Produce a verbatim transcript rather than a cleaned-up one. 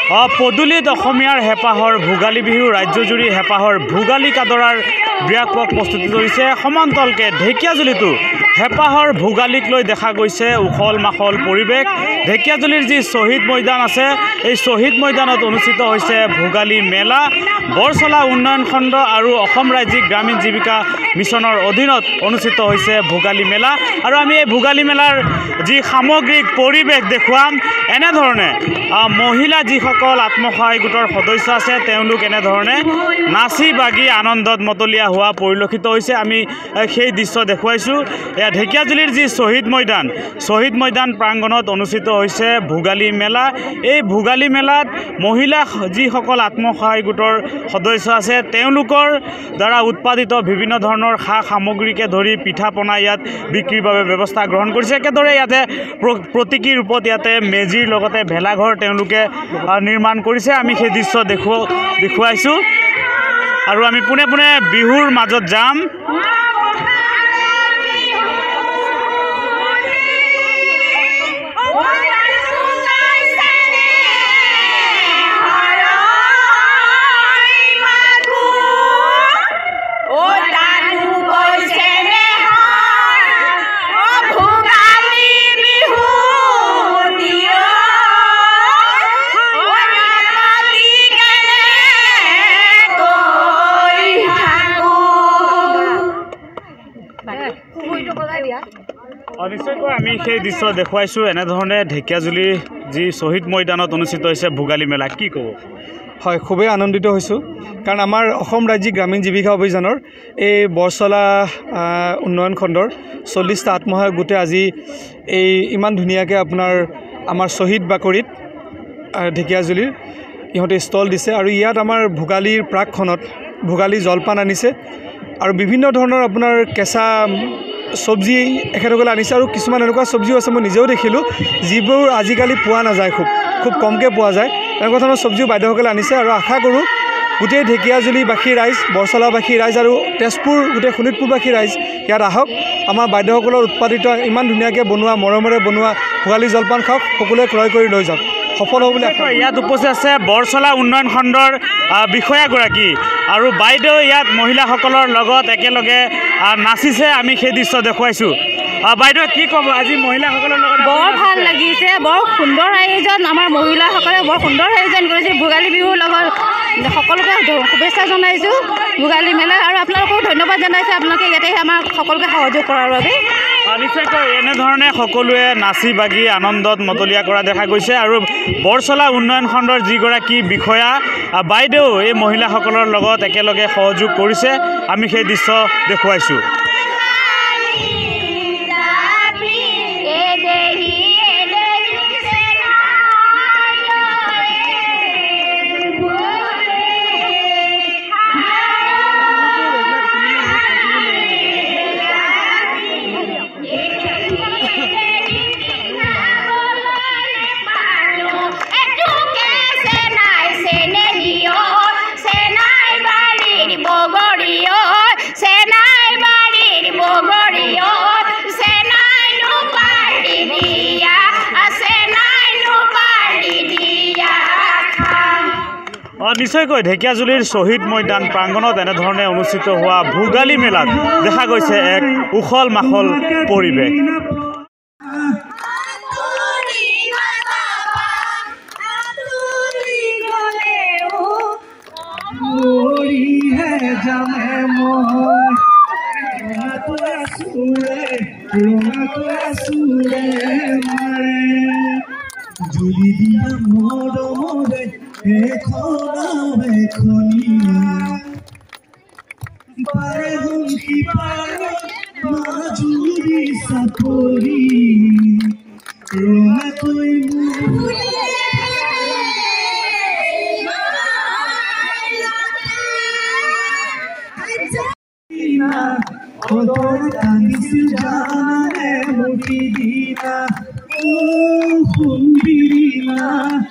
পদূলিত অসমীয়াৰ হেঁপাহৰ ভোগালী বিহু ৰাজ্যজুৰি হেঁপাহৰ ভোগালী কাদৰাৰ ব্যাপক প্ৰস্তুতি চলিছে। সমান্তৰালকে ঢেকীয়াজুলিতো হেঁপাহৰ ভোগালীক লৈ দেখা গৈছে উখল মাখল পৰিৱেশ। ঢেকীয়াজুলিৰ যি শ্বহীদ মৈদান আছে, এই শ্বহীদ মৈদানত অনুষ্ঠিত হৈছে ভোগালী মেলা। বৰচলা উন্নয়ন খণ্ড আৰু অসম ৰাজ্যিক গ্ৰামীণ জীৱিকা মিছনৰ অধীনত অনুষ্ঠিত হৈছে ভোগালী মেলা। আৰু আমি এই ভোগালী মেলাৰ যি সামগ্ৰিক পৰিৱেশ দেখুৱাম। এনেধৰণে মহিলা যিসকল আত্মসহায়ক গোটৰ সদস্য আছে তেওঁলোক এনেধৰণে নাচি বাগি আনন্দত মতলীয়া হোৱা পৰিলক্ষিত হৈছে। আমি সেই দৃশ্য দেখুৱাইছোঁ। এয়া ঢেকীয়াজুলিৰ যি শ্বহীদ মৈদান, শ্বহীদ মৈদান প্ৰাংগণত অনুষ্ঠিত হৈছে ভোগালী মেলা। এই ভোগালী মেলাত মহিলা যিসকল আত্মসহায়ক গোটৰ সদস্য আছে তেওঁলোকৰ দ্বাৰা উৎপাদিত বিভিন্ন ধৰণৰ সা সামগ্ৰীকে ধৰি পিঠা পনা ইয়াত বিক্ৰীৰ বাবে ব্যৱস্থা গ্ৰহণ কৰিছে। একেদৰে ইয়াতে প্ৰতীকী ৰূপত ইয়াতে মেজিৰ লগতে ভেলাঘৰ তেওঁলোকে নিৰ্মাণ কৰিছে। আমি সেই দৃশ্য দেখুৱা দেখুৱাইছোঁ আৰু আমি পোনে পোনে বিহুৰ মাজত যাম। নিশ্চয়কৈ আমি সেই দৃশ্য দেখুৱাইছোঁ। এনেধৰণে ঢেকীয়াজুলি যি শ্বহীদ মৈদানত অনুষ্ঠিত হৈছে ভোগালী মেলা, কি ক'ব? হয়, খুবেই আনন্দিত হৈছোঁ, কাৰণ আমাৰ অসম ৰাজ্যিক গ্ৰামীণ জীৱিকা অভিযানৰ এই বৰচলা উন্নয়ন খণ্ডৰ চল্লিছটা আত্মসহায়ক গোটে আজি এই ইমান ধুনীয়াকৈ আপোনাৰ আমাৰ শ্বহীদ বাকৰিত ঢেকীয়াজুলিৰ ইহঁতে ষ্টল দিছে। আৰু ইয়াত আমাৰ ভোগালীৰ প্ৰাকখনত ভোগালী জলপান আনিছে আৰু বিভিন্ন ধৰণৰ আপোনাৰ কেঁচা চব্জি এখেতসকলে আনিছে। আৰু কিছুমান এনেকুৱা চব্জিও আছে মই নিজেও দেখিলোঁ যিবোৰ আজিকালি পোৱা নাযায়, খুব খুব কমকৈ পোৱা যায়। এনেকুৱা ধৰণৰ চব্জিও বাইদেউসকলে আনিছে। আৰু আশা কৰোঁ গোটেই ঢেকীয়াজুলিবাসী ৰাইজ, বৰচলাবাসী ৰাইজ আৰু তেজপুৰ গোটেই শোণিতপুৰবাসী ৰাইজ ইয়াত আহক, আমাৰ বাইদেউসকলৰ উৎপাদিত ইমান ধুনীয়াকৈ বনোৱা মৰমেৰে বনোৱা ভোগালী জলপান খাওক, সকলোৱে ক্ৰয় কৰি লৈ যাওক, সফল হ'ব বুলি আশা। ইয়াত উপস্থিত আছে বৰচলা উন্নয়ন খণ্ডৰ বিষয়াগৰাকী আৰু বাইদেউ ইয়াত মহিলাসকলৰ লগত একেলগে নাচিছে। আমি সেই দৃশ্য দেখুৱাইছোঁ। বাইদেউ কি ক'ব আজি মহিলাসকলৰ লগত? বৰ ভাল লাগিছে, বৰ সুন্দৰ আয়োজন। আমাৰ মহিলাসকলে বৰ সুন্দৰ আয়োজন কৰিছে ভোগালী বিহুৰ লগত। সকলোকে শুভেচ্ছা জনাইছোঁ ভোগালী মেলা, আৰু আপোনালোককো ধন্যবাদ জনাইছোঁ আপোনালোকে ইয়াতে আমাক সকলোকে সহযোগ কৰাৰ বাবে। নিশ্চয়কৈ এনেধৰণে সকলোৱে নাচি বাগি আনন্দত মতলীয়া কৰা দেখা গৈছে। আৰু বৰচলা উন্নয়ন খণ্ডৰ যিগৰাকী বিষয়া বাইদেউ এই মহিলাসকলৰ লগত একেলগে সহযোগ কৰিছে। আমি সেই দৃশ্য দেখুৱাইছোঁ। নিশ্চয়কৈ ঢেকীয়াজুলিৰ শ্বহীদ মৈদান প্ৰাংগণত এনেধৰণে অনুষ্ঠিত হোৱা ভোগালী মেলাত দেখা গৈছে এক উখল মাখল পৰিৱেশ। জুলি দিয়া মৰমৰে এখনা এখনীয়া পাৰে হুমকি পাৰে মাজুলী চাপৰি ৰঙাকৈ সদৰ কান্দিছিল জানানে মতি দিনা অ সুন্দিনা